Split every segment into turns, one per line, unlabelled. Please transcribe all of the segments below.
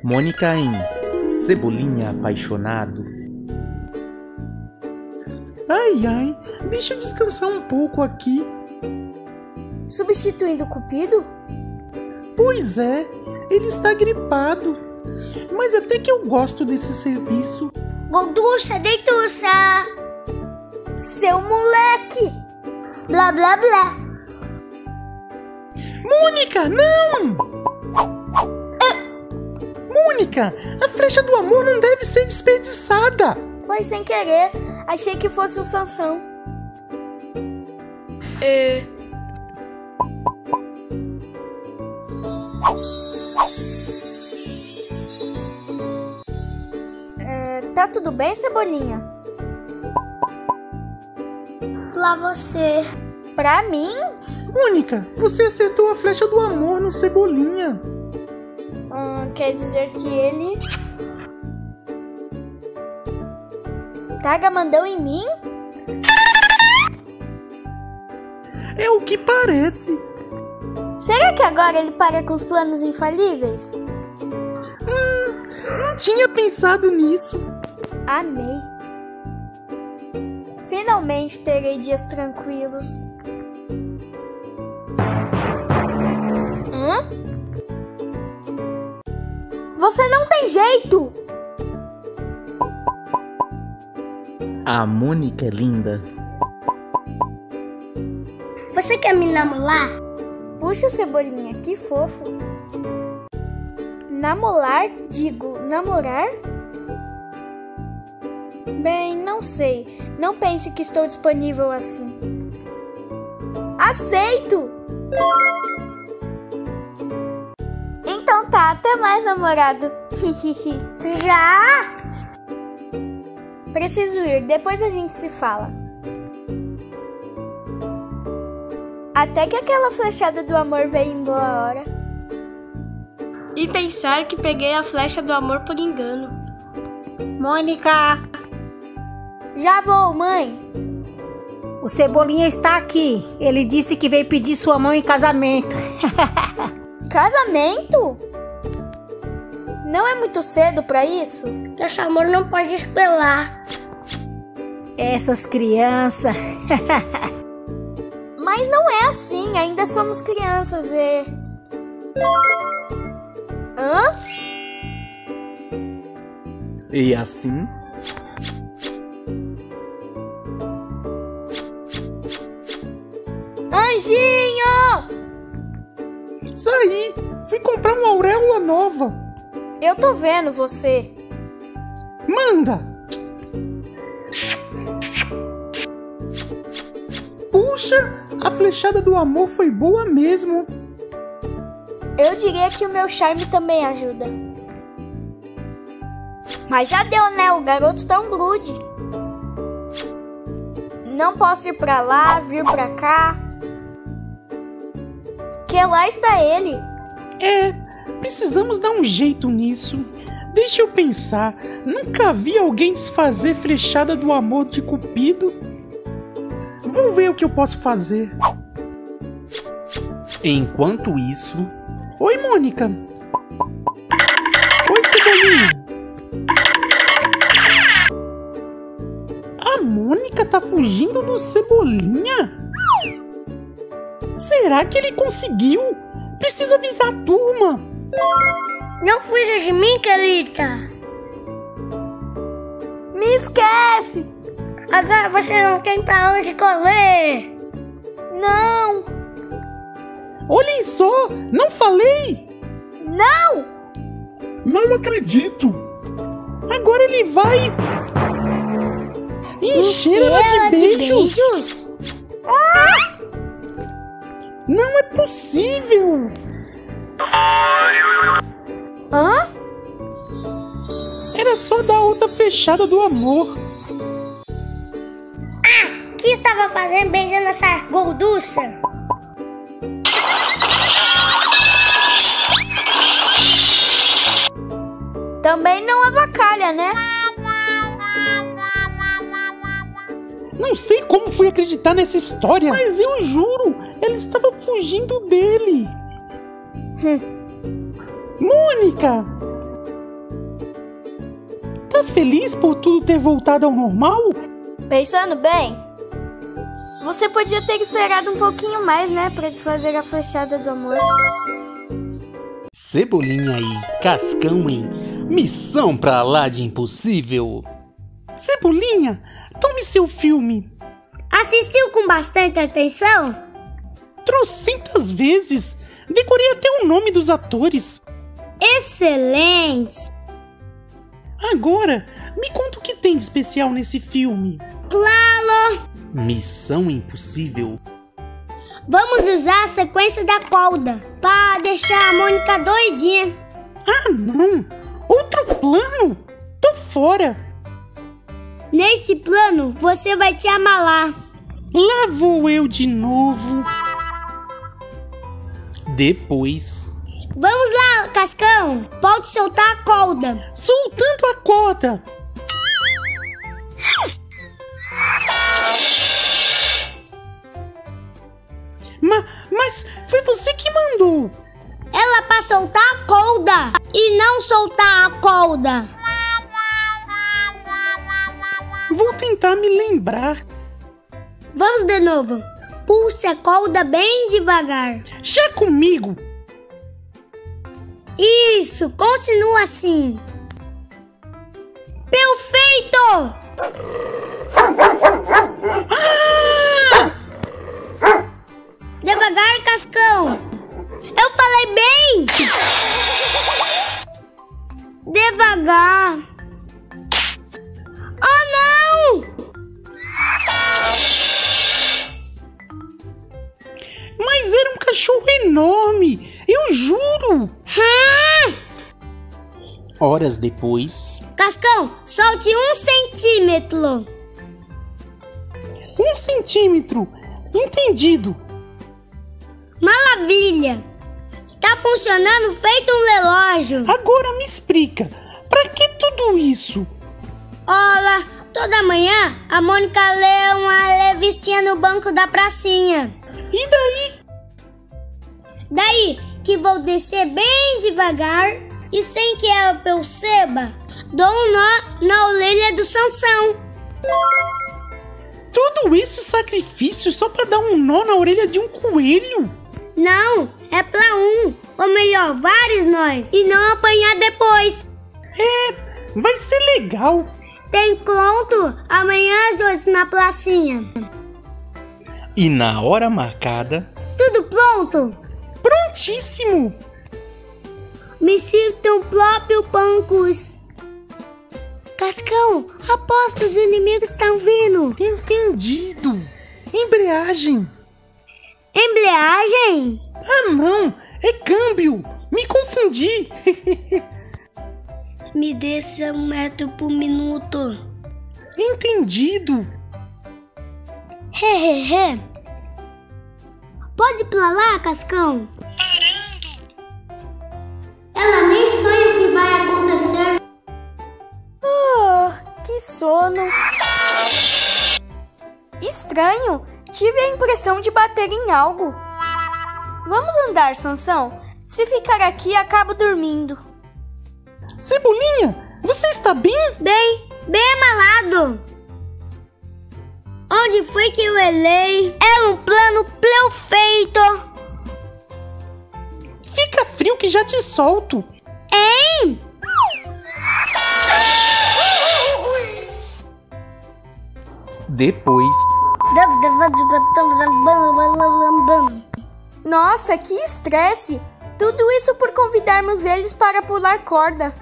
Mônica em Cebolinha Apaixonado. Ai, ai, deixa eu descansar um pouco aqui.
Substituindo o Cupido?
Pois é, ele está gripado. Mas até que eu gosto desse serviço.
Golduça, deituça!
Seu moleque!
Blá, blá, blá.
Mônica, não! Mônica, a flecha do amor não deve ser desperdiçada.
Foi sem querer. Achei que fosse o Sansão. Tá tudo bem, Cebolinha?
Lá você.
Pra mim?
Mônica, você acertou a flecha do amor no Cebolinha.
Quer dizer que ele... Taga mandou em mim?
É o que parece.
Será que agora ele para com os planos infalíveis?
Não tinha pensado nisso.
Amei. Finalmente terei dias tranquilos. Você não tem jeito!
A Mônica é linda.
Você quer me namorar?
Puxa, Cebolinha, que fofo. Namorar? Digo, namorar? Bem, não sei. Não pense que estou disponível assim. Aceito! Então tá, até mais, namorado.
Já?
Preciso ir, depois a gente se fala. Até que aquela flechada do amor veio em boa hora. E pensar que peguei a flecha do amor por engano.
Mônica!
Já vou, mãe.
O Cebolinha está aqui. Ele disse que veio pedir sua mão em casamento.
Casamento? Não é muito cedo pra isso?
Nosso amor não pode esperar.
Essas crianças.
Mas não é assim, ainda somos crianças e... Hã?
E assim...
Anjinho!
Saí! Fui comprar uma auréola nova.
Eu tô vendo você.
Manda! Puxa, a flechada do amor foi boa mesmo.
Eu diria que o meu charme também ajuda. Mas já deu, né? O garoto tá um grude. Não posso ir pra lá, vir pra cá. Que lá está ele.
Precisamos dar um jeito nisso. Deixa eu pensar. Nunca vi alguém desfazer flechada do amor de Cupido. Vou ver o que eu posso fazer. Enquanto isso... Oi, Mônica. Oi, Cebolinha. A Mônica tá fugindo do Cebolinha? Será que ele conseguiu? Preciso avisar a turma.
Não fuja de mim, querida.
Me esquece.
Agora você não tem pra onde correr.
Não.
Olhem só, não falei?
Não.
Não acredito. Agora ele vai encher ela de beijos. Não é possível.
Hã?
Era só dar outra flechada do amor.
O que estava fazendo beijando essa golduça?
Também não avacalha, né?
Não sei como fui acreditar nessa história, mas eu juro, ela estava fugindo dele. Mônica! Tá feliz por tudo ter voltado ao normal?
Pensando bem, você podia ter esperado um pouquinho mais, né? Pra fazer a flechada do amor.
Cebolinha e Cascão em Missão pra lá de Impossível.
Cebolinha, tome seu filme.
Assistiu com bastante atenção?
Trocentas vezes. Decorei até o nome dos atores.
Excelente!
Agora, me conta o que tem de especial nesse filme.
Claro!
Missão Impossível.
Vamos usar a sequência da corda para deixar a Mônica doidinha.
Ah, não! Outro plano? Tô fora.
Nesse plano, você vai te amalar.
Lá vou eu de novo.
Depois.
Vamos lá, Cascão. Pode soltar a corda.
Soltando a corda. Mas foi você que mandou.
Ela para soltar a corda e não soltar a corda.
Vou tentar me lembrar.
Vamos de novo. Pulse a corda bem devagar.
Já comigo.
Isso, continua assim. Perfeito! Devagar, Cascão. Eu falei bem. Devagar. Oh, não!
Mas era um cachorro enorme. Eu juro.
Horas depois.
Cascão, solte 1 centímetro.
1 centímetro. Entendido.
Maravilha! Tá funcionando feito um relógio.
Agora me explica. Pra que tudo isso?
Olha, toda manhã a Mônica lê uma revistinha no banco da pracinha.
E daí?
Daí que vou descer bem devagar e sem que ela perceba, dou um nó na orelha do Sansão.
Todo esse sacrifício só pra dar um nó na orelha de um coelho?
Não, é pra um, ou melhor, vários nós, e não apanhar depois.
Vai ser legal.
Tem encontro amanhã às 8 na pracinha.
E na hora marcada.
Tudo pronto?
Prontíssimo.
Me sinto um próprio pancus. Cascão, aposto os inimigos estão vindo.
Entendido. Embreagem.
Embreagem?
Ah, não. É câmbio. Me confundi.
Me desça 1 metro por minuto.
Entendido.
Hehehe. Pode ir pra lá, Cascão?
Parando.
Ela nem sonha o que vai acontecer.
Que sono. Estranho. Tive a impressão de bater em algo. Vamos andar, Sansão. Se ficar aqui, acabo dormindo.
Cebolinha, você está bem?
Bem amalado. Onde foi que eu errei? Era um plano perfeito.
Fica frio que já te solto.
Hein?
Depois.
Nossa, que estresse! Tudo isso por convidarmos eles para pular corda.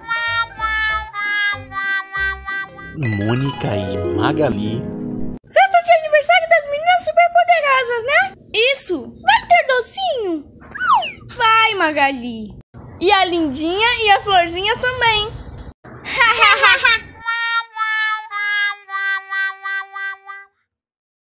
Mônica e Magali.
Festa de aniversário das meninas superpoderosas, né? Isso! Vai ter docinho? Vai, Magali! E a Lindinha e a Florzinha também.